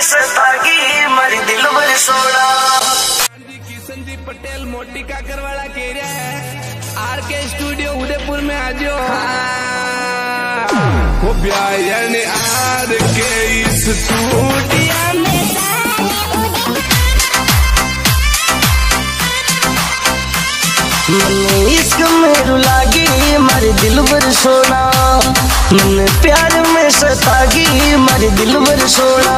सतागी मारी दिल भर सोना। संदीप पटेल मोटी काकरवाला कह रहा है आरके स्टूडियो उदयपुर में आज हो ब्यायन आर के स्टूडियो में मन इश्क में रुलागी मारी दिल भर सोना। मन प्यार में सतागी मारी दिल भर सोना।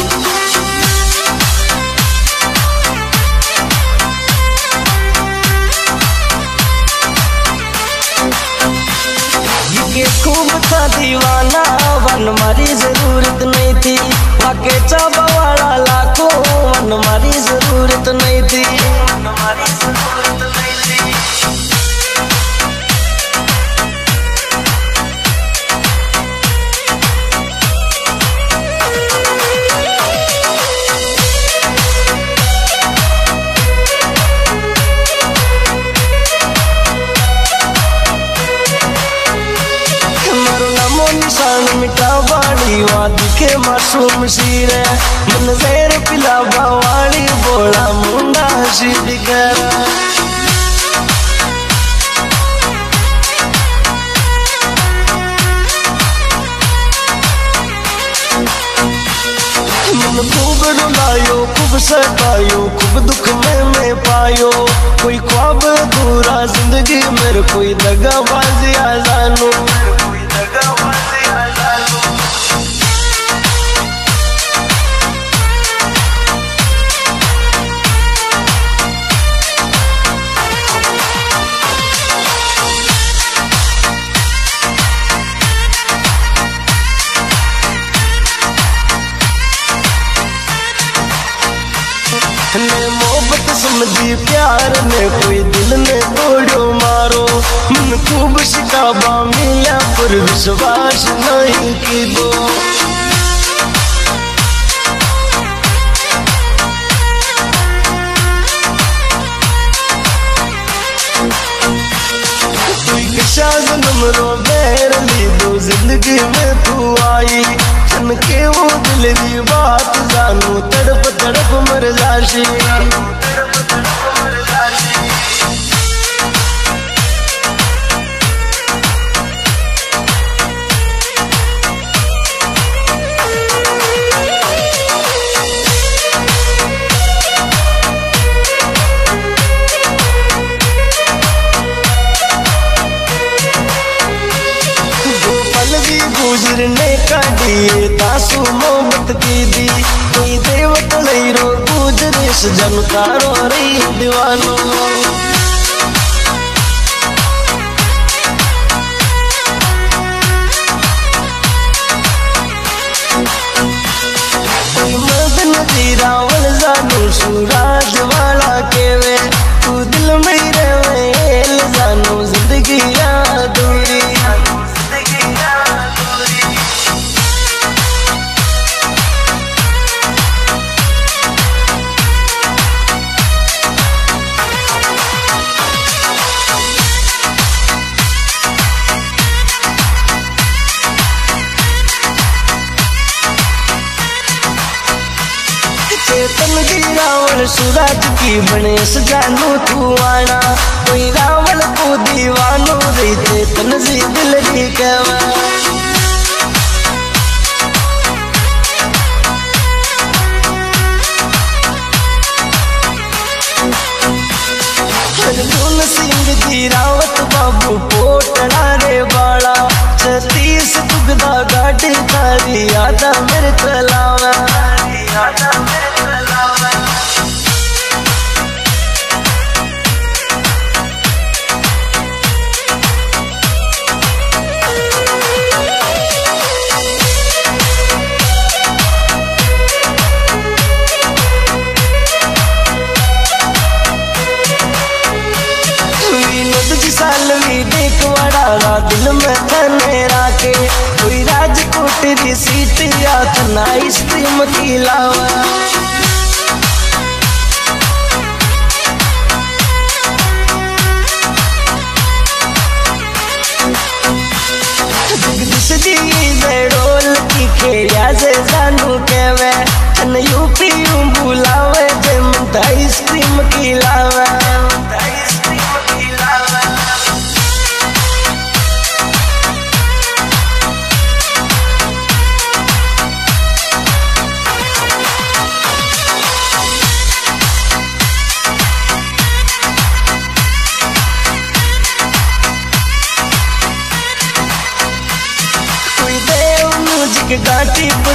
ये खूब था दीवाना वन मारी जरूरत नहीं थी। वाके चाबा वाला लाखों वन मारी जरूरत नहीं थी। वन मारी जरूरत नहीं थी। निशान मिटा बाड़ी वाद के मासूम शीर मन जहर पिला बावाली बोला मुंडा हसी दिखरा। मन खूब रुलायो खूब सतायो खूब दुख में पायो। कोई ख्वाब अधूरा जिंदगी मेरे कोई दगाबाजी आजानो। मोहब्बत समझी प्यार ने कोई दिल ने तोड़ो मारो। मन खूब शिकाबा मिला पर विश्वास नहीं की दो। कोई कशा जन्म रो बैर ली दो जिंदगी में तू आई। तन के वो दिल की बात जानू तड़प तड़प मर जाशी। गुजरने का दिए तासु मोहब्बत की दी। कोई देवत नहीं रो गुजरे जनकारो रही दीवानो। मदन जी रावल जानू सूरज वाला केवे तू दिल में रहे जानू जिंदगी अधूरी। चेतन की रावल सूरज की बनेस जानू तू आना। कोई रावल को दीवानो रे चेतन जी दिल की कहवा। अर्जुन सिंह जी रावत बाबू पोटड़ा रे बाला। छत्तीस दुगदा गाड़ी तारी आदा मेरे तलावा। सालवी देख वड़ा दिल में तने राके। कोई राजकोट री सीट यात ना स्ट्रीम की लावा। जगदीश जी जड़ोल की खेड़िया से जानू कहवे। तन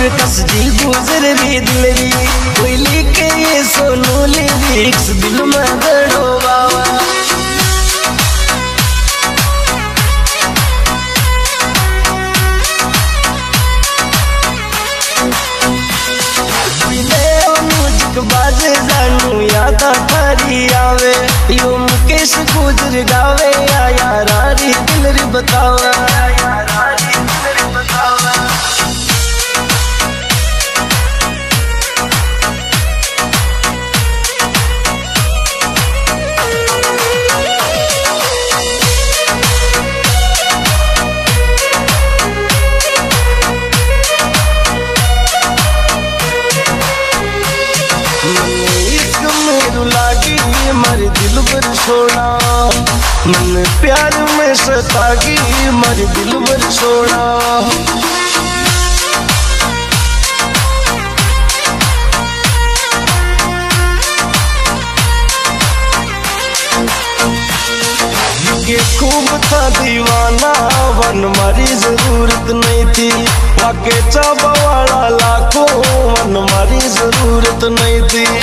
और कसदी गुजर री दिलरी कोई लिखे ये सोनू लिरिक्स दिल में दड़ो बाबा बाजे जानू याद थारी आवे यो मुकेश गुजर गावे या यारी दिल री बतावा मारे दिल पर छोड़ा मन प्यार में सतागी मारे दिल पर छोड़ा ये खूब था दीवाना वन मारी जरूरत नहीं थी वाके चाबा वाला लाखों वन मारी जरूरत नहीं थी